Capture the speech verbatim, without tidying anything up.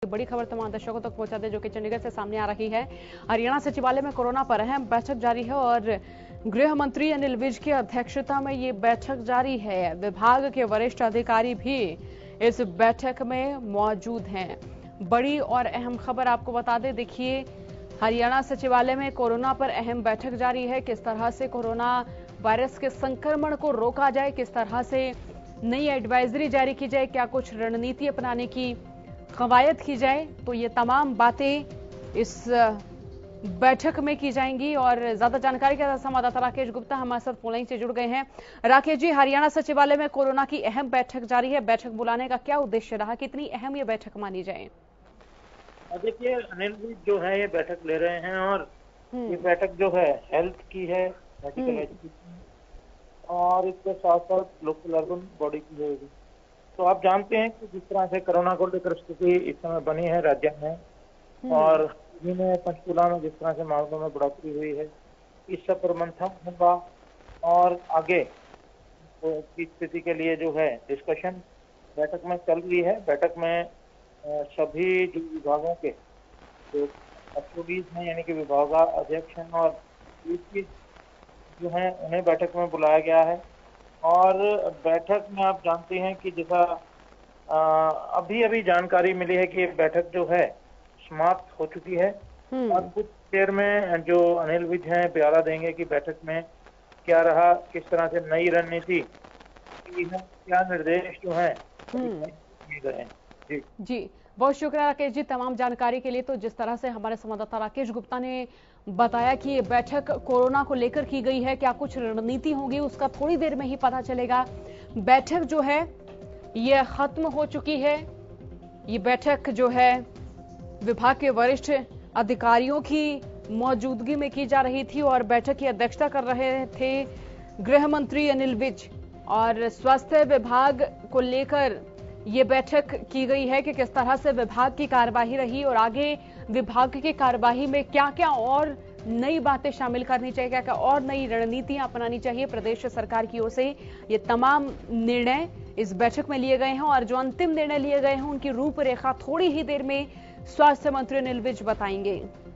बड़ी खबर तमाम दर्शकों तक पहुंचा दे जो कि चंडीगढ़ से सामने आ रही है। हरियाणा सचिवालय में कोरोना पर अहम बैठक जारी है और गृह मंत्री अनिल विज की अध्यक्षता में ये बैठक जारी है। विभाग के वरिष्ठ अधिकारी भी इस बैठक में मौजूद हैं। बड़ी और अहम खबर आपको बता दें, देखिए हरियाणा सचिवालय में कोरोना पर अहम बैठक जारी है। किस तरह से कोरोना वायरस के संक्रमण को रोका जाए, किस तरह से नई एडवाइजरी जारी की जाए, क्या कुछ रणनीति अपनाने की कवायद की जाए, तो ये तमाम बातें इस बैठक में की जाएंगी। और ज्यादा जानकारी के साथ संवाददाता राकेश गुप्ता हमारे साथ फोन लाइन से जुड़ गए हैं। राकेश जी, हरियाणा सचिवालय में कोरोना की अहम बैठक जारी है, बैठक बुलाने का क्या उद्देश्य रहा, कितनी अहम ये बैठक मानी जाए? देखिए, अनिल विज जो है ये बैठक ले रहे हैं और ये बैठक जो है हेल्थ की है, मेडिकल एजुकेशन और इसके साथ साथ लोकल अर्बन बॉडी की होगी। तो आप जानते हैं कि जिस तरह से कोरोना को लेकर स्थिति इस समय बनी है राज्य में और में पंचकूला में जिस तरह से मामलों में बढ़ोतरी हुई है, इस सब पर मंथन होगा और आगे की स्थिति के लिए जो है डिस्कशन बैठक में चल रही है। बैठक में सभी जो विभागों के जो एचओडीज हैं यानी कि विभागाध्यक्ष हैं और जो हैं उन्हें बैठक में बुलाया गया है। और बैठक में आप जानते हैं कि जैसा अभी अभी जानकारी मिली है कि बैठक जो है समाप्त हो चुकी है और कुछ देर में जो अनिल विज हैं ब्यौरा देंगे कि बैठक में क्या रहा, किस तरह से नई रणनीति क्या निर्देश जो है दिए गए हैं। जी जी बहुत शुक्रिया राकेश जी तमाम जानकारी के लिए। तो जिस तरह से हमारे संवाददाता राकेश गुप्ता ने बताया कि ये बैठक कोरोना को लेकर की गई है, क्या कुछ रणनीति होगी उसका थोड़ी देर में ही पता चलेगा। बैठक जो है ये खत्म हो चुकी है। ये बैठक जो है विभाग के वरिष्ठ अधिकारियों की मौजूदगी में की जा रही थी और बैठक की अध्यक्षता कर रहे थे गृह मंत्री अनिल विज। और स्वास्थ्य विभाग को लेकर ये बैठक की गई है कि किस तरह से विभाग की कार्यवाही रही और आगे विभाग की कार्यवाही में क्या क्या और नई बातें शामिल करनी चाहिए, क्या क्या और नई रणनीतियां अपनानी चाहिए प्रदेश सरकार की ओर से। ये तमाम निर्णय इस बैठक में लिए गए हैं और जो अंतिम निर्णय लिए गए हैं उनकी रूपरेखा थोड़ी ही देर में स्वास्थ्य मंत्री अनिल विज बताएंगे।